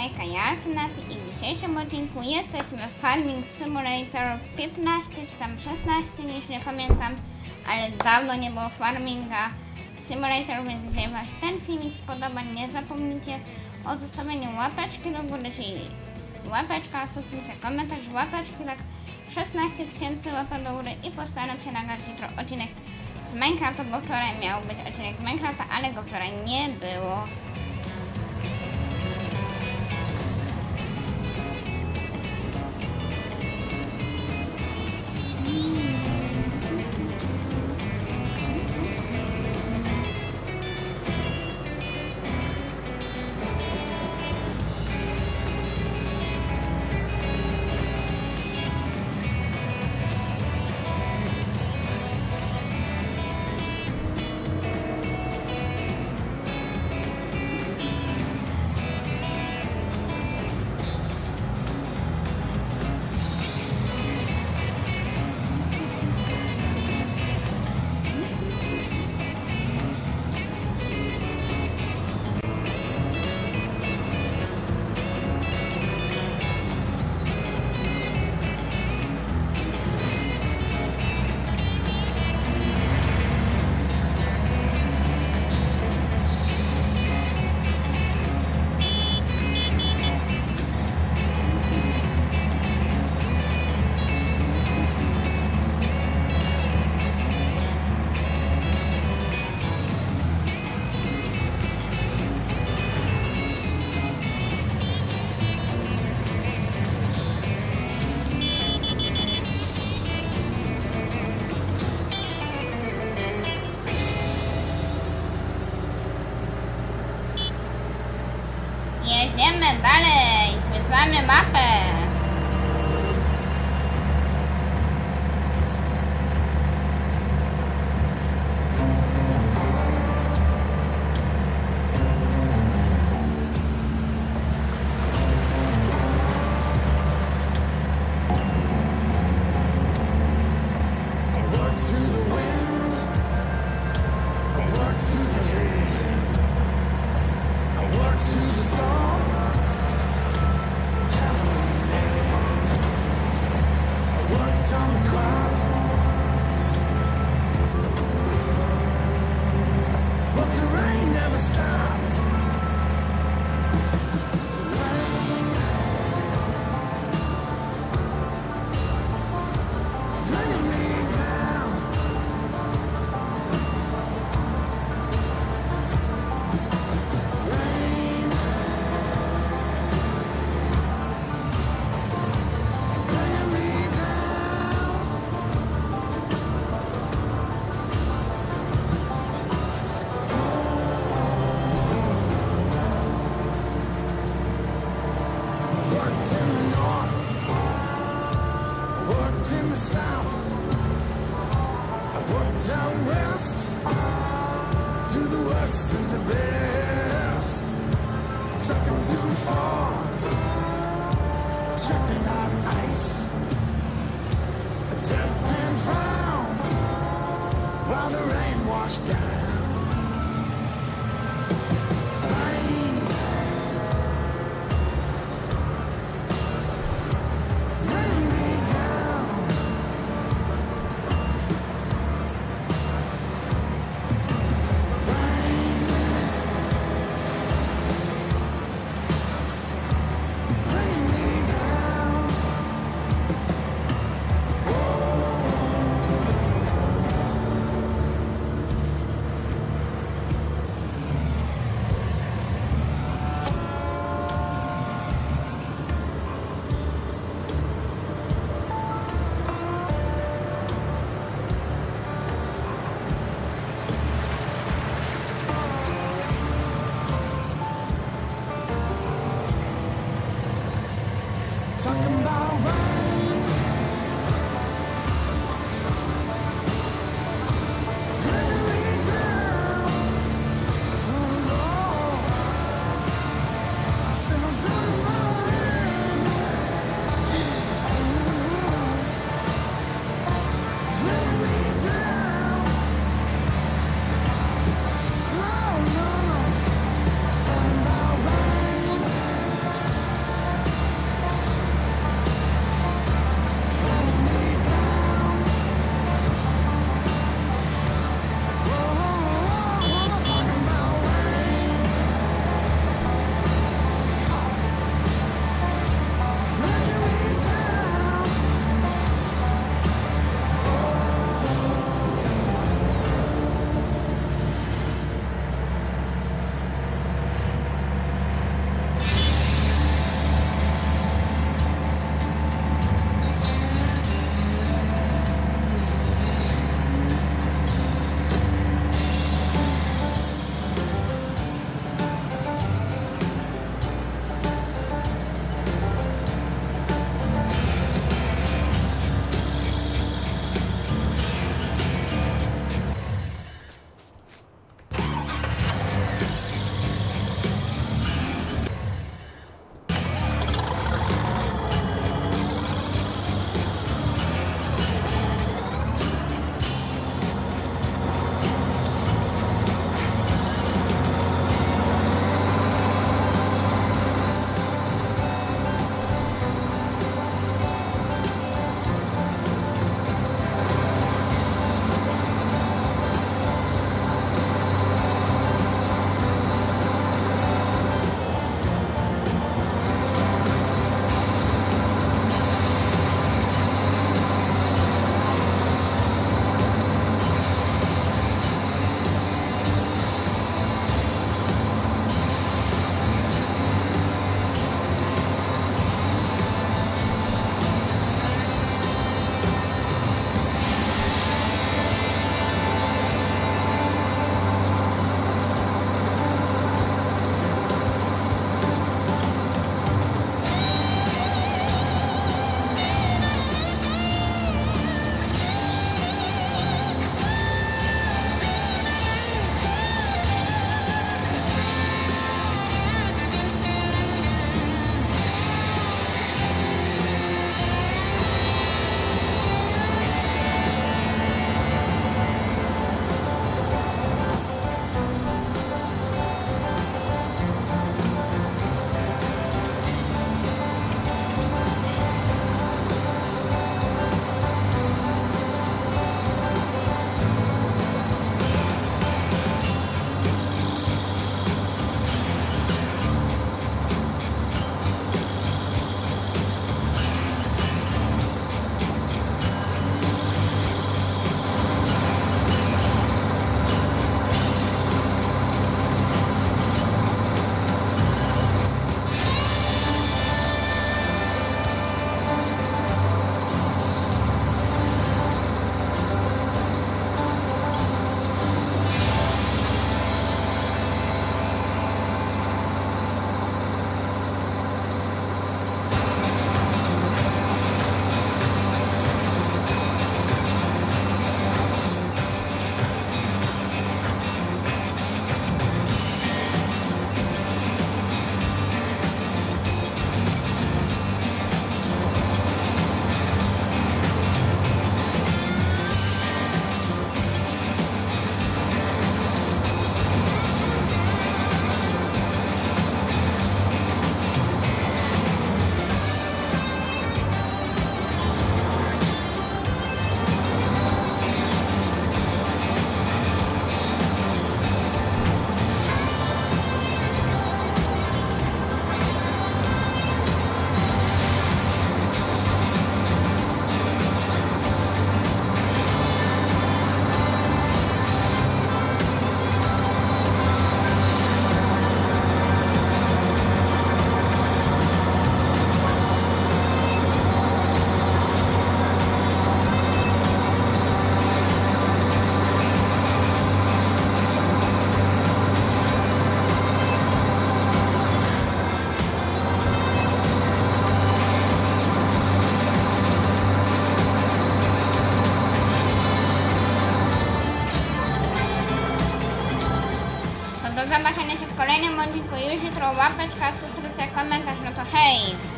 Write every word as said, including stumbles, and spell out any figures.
Hejka, ja Synaty i w dzisiejszym odcinku jesteśmy w Farming Simulator piętnaście czy tam szesnaście, już nie pamiętam, ale dawno nie było Farminga Simulator, więc jeżeli Wam się ten filmik spodoba, nie zapomnijcie o zostawieniu łapeczki do góry, czyli łapeczka, subskrypcja, komentarz, łapeczki, tak szesnaście tysięcy łapek do góry i postaram się nagrać jutro odcinek z Minecrafta, bo wczoraj miał być odcinek z Minecrafta, ale go wczoraj nie było. Jedziemy dalej, zwiedzamy mapę. In the south, I've worked out west, through the worst and the best, trucking through fog, trucking out ice, a deadpan frown, while the rain washed down. Talking about rain, bringing me down. Oh Lord, I said I'm talking about rain, bringing me down. Oh no, no, talking about rain. do zobaczenia się w kolejnym odcinku już jutro. Łapeczka, subskrypcja, komentarz, no to hej!